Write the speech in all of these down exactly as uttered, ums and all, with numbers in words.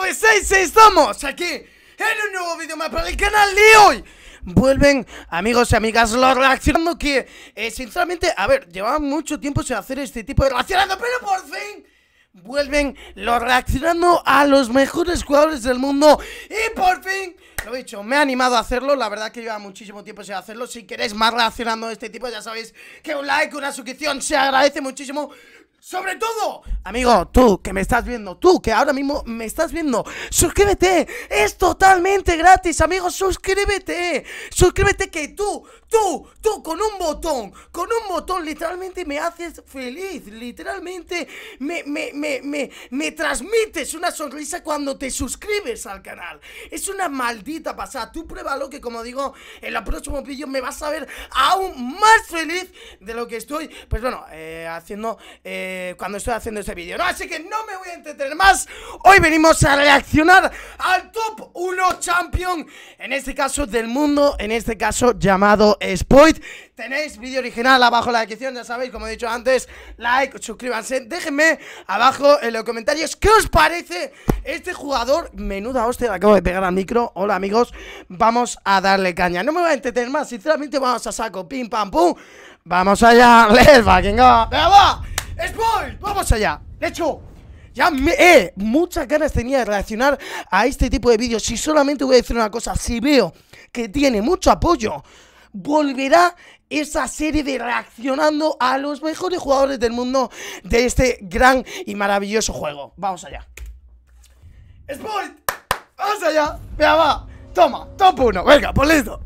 Pues seis, estamos aquí en un nuevo vídeo más para el canal de hoy. Vuelven, amigos y amigas, los reaccionando que, eh, sinceramente, a ver, llevaban mucho tiempo sin hacer este tipo de reaccionando, pero por fin vuelven los reaccionando a los mejores jugadores del mundo. Y por fin, lo he dicho, me he animado a hacerlo. La verdad que lleva muchísimo tiempo sin hacerlo. Si queréis más reaccionando a este tipo, ya sabéis que un like, una suscripción se agradece muchísimo. Sobre todo, amigo, tú que me estás viendo, tú que ahora mismo me estás viendo, suscríbete, es totalmente gratis, amigo, suscríbete, suscríbete que tú, tú, tú con un botón, con un botón literalmente me haces feliz, literalmente me, me, me, me, me transmites una sonrisa cuando te suscribes al canal, es una maldita pasada, tú pruébalo que como digo, en los próximos vídeos me vas a ver aún más feliz de lo que estoy, pues bueno, eh, haciendo... Eh, cuando estoy haciendo este vídeo, ¿no? Así que no me voy a entretener más. Hoy venimos a reaccionar al top uno champion, en este caso del mundo, en este caso llamado Spoit. Tenéis vídeo original abajo en la descripción, ya sabéis, como he dicho antes, like, suscríbanse, déjenme abajo en los comentarios qué os parece este jugador. Menuda hostia, le acabo de pegar al micro. Hola amigos, vamos a darle caña. No me voy a entretener más, sinceramente vamos a saco, pim pam pum. Vamos allá, let's fucking go. ¡Venga, va! ¡Spoil! ¡Vamos allá! De hecho, ya me, eh, muchas ganas tenía de reaccionar a este tipo de vídeos. Y solamente voy a decir una cosa, si veo que tiene mucho apoyo, volverá esa serie de reaccionando a los mejores jugadores del mundo de este gran y maravilloso juego. Vamos allá. ¡Spoil! ¡Vamos allá! ¡Venga, va! Toma, top uno, venga, pues listo.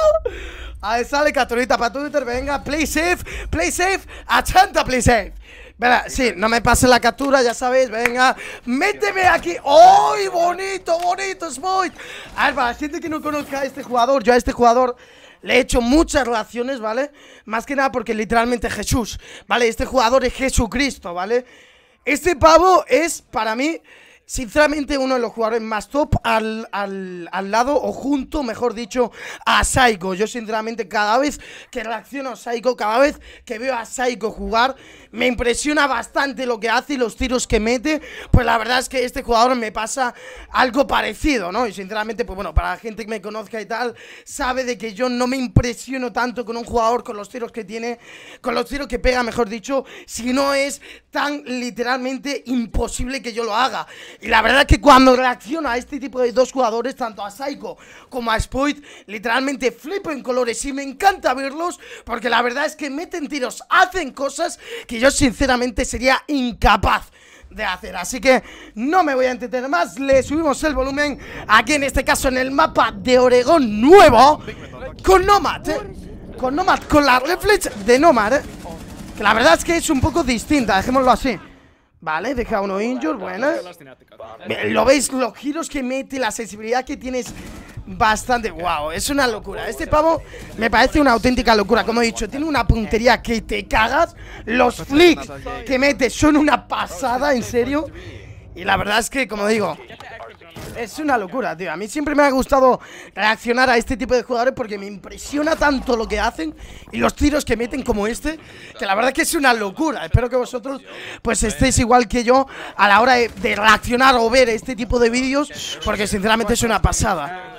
Ahí sale capturita para Twitter, venga, play safe, play safe, achanta, play safe. Venga, sí, no me pase la captura, ya sabéis, venga, méteme aquí. ¡Ay, bonito, bonito, Spoit! A ver, para la gente que no conozca a este jugador, yo a este jugador le he hecho muchas reacciones, ¿vale? Más que nada porque literalmente Jesús, ¿vale? Este jugador es Jesucristo, ¿vale? Este pavo es, para mí, sinceramente, uno de los jugadores más top al, al, al lado, o junto, mejor dicho, a Saiko. Yo sinceramente cada vez que reacciono a Saiko, cada vez que veo a Saiko jugar, me impresiona bastante lo que hace y los tiros que mete. Pues la verdad es que este jugador me pasa algo parecido, ¿no? Y sinceramente, pues bueno, para la gente que me conozca y tal, sabe de que yo no me impresiono tanto con un jugador, con los tiros que tiene, con los tiros que pega, mejor dicho, si no es tan literalmente imposible que yo lo haga. Y la verdad es que cuando reacciono a este tipo de dos jugadores, tanto a Saiko como a Spoit, literalmente flipo en colores y me encanta verlos, porque la verdad es que meten tiros, hacen cosas que yo sinceramente sería incapaz de hacer. Así que no me voy a entretener más, le subimos el volumen aquí en este caso en el mapa de Oregón nuevo, con Nomad, ¿eh? Con Nomad, con la reflex de Nomad, ¿eh? Que la verdad es que es un poco distinta, dejémoslo así. Vale, deja uno injure, buena. Lo veis, los giros que mete, la sensibilidad que tienes, bastante. Wow, es una locura. Este pavo me parece una auténtica locura. Como he dicho, tiene una puntería que te cagas. Los flicks que mete son una pasada, en serio. Y la verdad es que, como digo, es una locura, tío. A mí siempre me ha gustado reaccionar a este tipo de jugadores porque me impresiona tanto lo que hacen y los tiros que meten como este, que la verdad que es una locura. Espero que vosotros pues estéis igual que yo a la hora de, de reaccionar o ver este tipo de vídeos, porque sinceramente es una pasada.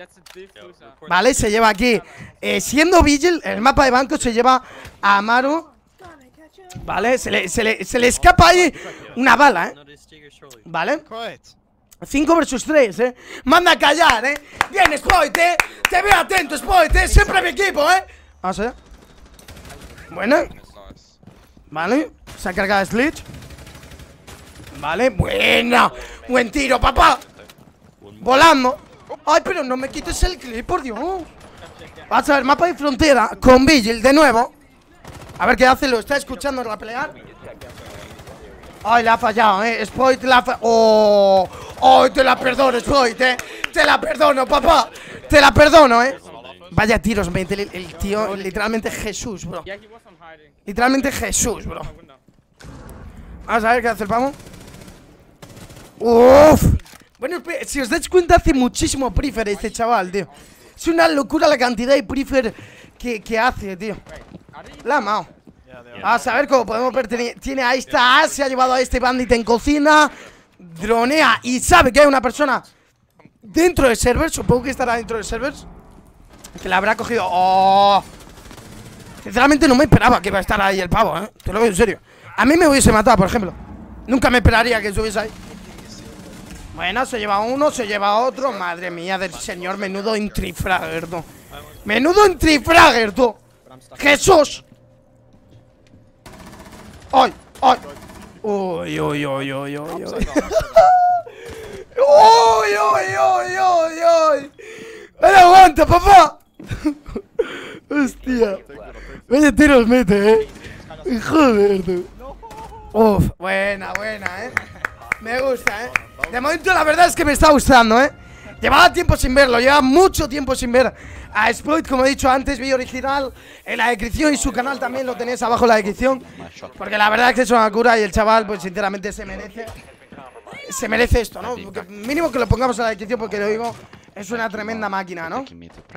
Vale, se lleva aquí, eh, siendo Vigil, el mapa de banco se lleva a Amaru. Vale, se le, se le, se le escapa ahí una bala, eh. Vale, cinco versus tres, eh. Manda a callar, eh. Bien, Spoit, eh. Te veo atento, Spoit, eh. Siempre mi equipo, eh. Vamos allá. Buena. Vale, se ha cargado Slitch. Vale, buena. Buen tiro, papá. Volando. Ay, pero no me quites el clip, por Dios. Vamos a ver, mapa de frontera con Vigil de nuevo. A ver qué hace, lo está escuchando en la pelea. Ay, le ha fallado, eh. Spoit la ha fallado. Oh, oh, te la perdono, Spoit, eh. Te la perdono, papá. Te la perdono, eh. Vaya tiros mete el, el tío, literalmente Jesús, bro. Literalmente Jesús, bro. Vamos a ver qué hace el pavo. Uff. Bueno, si os dais cuenta, hace muchísimo prefer este chaval, tío. Es una locura la cantidad de prefer que, que hace, tío. La ha amado. Vamos a ver cómo podemos ver. Tiene, tiene a esta, se ha llevado a este bandit en cocina. dronea y sabe que hay una persona dentro del server. Supongo que estará dentro del server, que la habrá cogido. ¡Oh! Sinceramente no me esperaba que iba a estar ahí el pavo, ¿eh? Te lo digo en serio. A mí me hubiese matado, por ejemplo. Nunca me esperaría que estuviese ahí. Bueno, se lleva uno, se lleva otro. Madre mía del señor, menudo entrifragger, tú. Menudo entrifragger, tú. ¡Jesús! ¡Ay! ¡Ay! ¡Uy, uy, uy, uy, uy! ¡Uy, uy, uy, uy, uy! ¡Pero aguanta, papá! ¡Hostia! Vaya tiros mete, eh. Joder, tú. Uf, buena, buena, eh. Me gusta, eh. De momento la verdad es que me está gustando, eh. Llevaba tiempo sin verlo, llevaba mucho tiempo sin ver a Exploit, como he dicho antes, vídeo original en la descripción y su canal también lo tenéis abajo en la descripción. Porque la verdad es que es una cura y el chaval, pues sinceramente se merece. Se merece esto, ¿no? Porque mínimo que lo pongamos en la descripción porque lo digo, es una tremenda máquina, ¿no?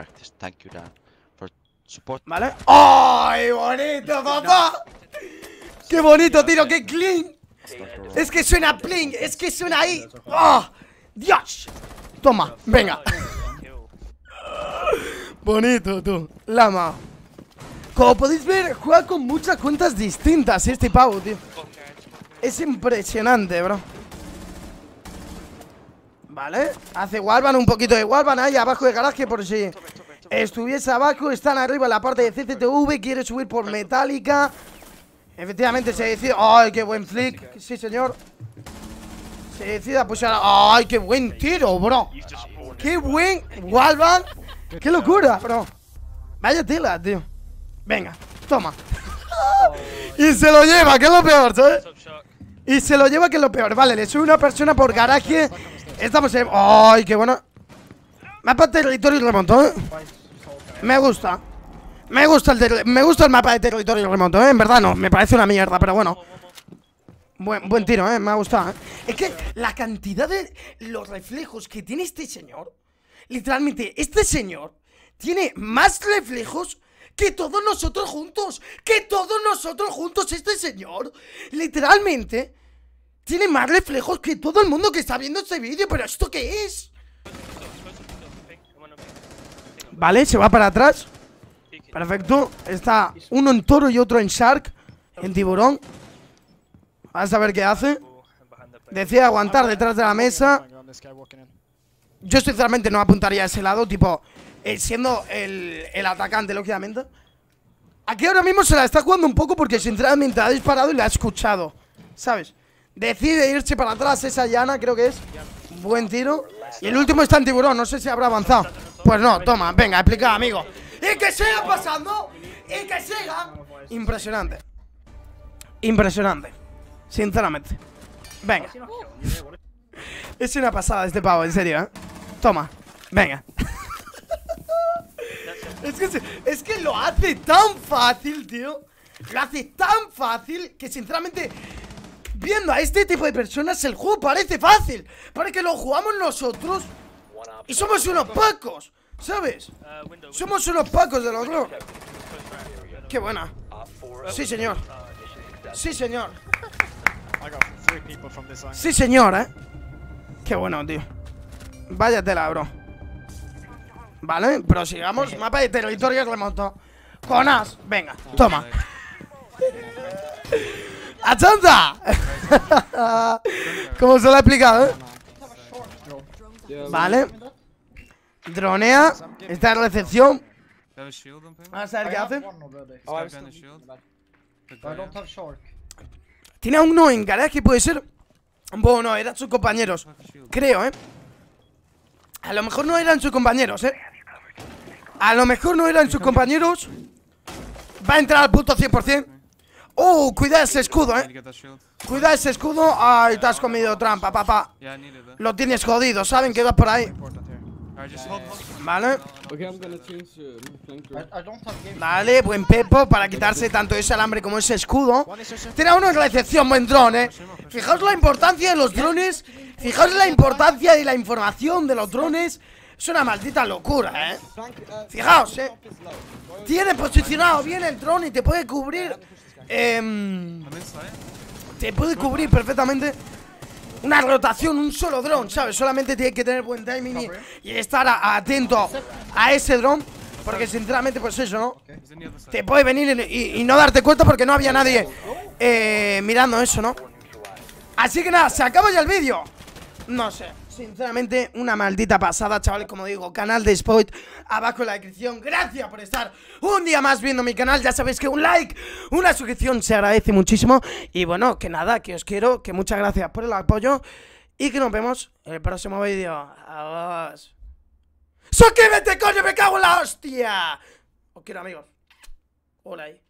¿Vale? ¡Ay, bonito, papá! ¡Qué bonito tiro! ¡Qué clean! Es que suena pling, es que suena ahí. ¡Oh! ¡Dios! Toma, venga. Bonito, tú. Lama. Como podéis ver, juega con muchas cuentas distintas este pavo, tío. Es impresionante, bro. Vale, hace wallbang, un poquito de wallbang ahí abajo de garaje por si estuviese abajo. Están arriba en la parte de C C T V. Quiere subir por Metallica. Efectivamente se decide. ¡Ay, qué buen flick! Sí, señor. Se decide a pushar. ¡Ay, qué buen tiro, bro! ¡Qué buen wallbang! ¡Qué locura, bro! Vaya tela, tío. Venga, toma. Y se lo lleva, que es lo peor, ¿sabes? Y se lo lleva, que es lo peor. Vale, le sube una persona por garaje. Estamos en... ¡Ay, qué bueno! Mapa territorio y remoto, ¿eh? Me gusta. Me gusta el, me gusta el mapa de territorio y remoto, ¿eh? En verdad no, me parece una mierda, pero bueno. Buen, buen tiro, ¿eh? Me ha gustado, ¿eh? Es que la cantidad de los reflejos que tiene este señor... Literalmente, este señor tiene más reflejos que todos nosotros juntos. Que todos nosotros juntos, este señor literalmente tiene más reflejos que todo el mundo que está viendo este vídeo. ¿Pero esto qué es? Vale, se va para atrás. Perfecto, está uno en toro y otro en shark. En tiburón. Vamos a ver qué hace. Decide aguantar detrás de la mesa. Yo sinceramente no apuntaría a ese lado. Tipo, eh, siendo el, el atacante, lógicamente. Aquí ahora mismo se la está jugando un poco porque sinceramente ha disparado y la ha escuchado, ¿sabes? Decide irse para atrás esa llana, creo que es. Buen tiro. Y el último está en tiburón, no sé si habrá avanzado. Pues no, toma, venga, explica, amigo. ¡Y que siga pasando! ¡Y que siga! Impresionante. Impresionante. Sinceramente. Venga. Es una pasada este pavo, en serio, ¿eh? Toma, venga. es, que, es que lo hace tan fácil, tío. Lo hace tan fácil que sinceramente, viendo a este tipo de personas, el juego parece fácil. Parece que lo jugamos nosotros y somos unos pacos, ¿sabes? Somos unos pacos de los dos. Qué buena. Sí, señor. Sí, señor. Sí, señor, eh. Qué bueno, tío. Vaya tela, bro. Vale, prosigamos. Mapa de territorio remoto. Con as. Venga, toma. ¡Achanta! ¿Cómo se lo ha explicado, eh? Vale. Dronea. Está en recepción. Vamos a ver qué hace. Tiene a uno en garaje, puede ser. Bueno, no, eran sus compañeros. Creo, eh. A lo mejor no eran sus compañeros, eh. A lo mejor no eran sus compañeros. Va a entrar al punto cien por cien. Oh, cuida ese escudo, eh. Cuida ese escudo. Ay, te has comido trampa, papá. Lo tienes jodido, saben que vas por ahí. Vale. Vale, buen Pepo para quitarse tanto ese alambre como ese escudo. Tiene a uno en recepción, buen dron, eh. Fijaos la importancia de los drones. Fijaos la importancia de la información de los drones. Es una maldita locura, eh. Fijaos, eh. Tiene posicionado bien el dron y te puede cubrir. Eh, te puede cubrir perfectamente una rotación, un solo dron, ¿sabes? Solamente tiene que tener buen timing y, y estar a, atento a ese dron. Porque sinceramente, pues eso, ¿no? Te puede venir y, y, y no darte cuenta porque no había nadie eh, mirando eso, ¿no? Así que nada, se acaba ya el vídeo. No sé, sinceramente, una maldita pasada, chavales. Como digo, canal de Spoit, abajo en la descripción. Gracias por estar un día más viendo mi canal. Ya sabéis que un like, una suscripción se agradece muchísimo. Y bueno, que nada, que os quiero, que muchas gracias por el apoyo. Y que nos vemos en el próximo vídeo. Adiós. ¡Suscríbete, coño! ¡Me cago en la hostia! Os quiero, amigos. Hola ahí.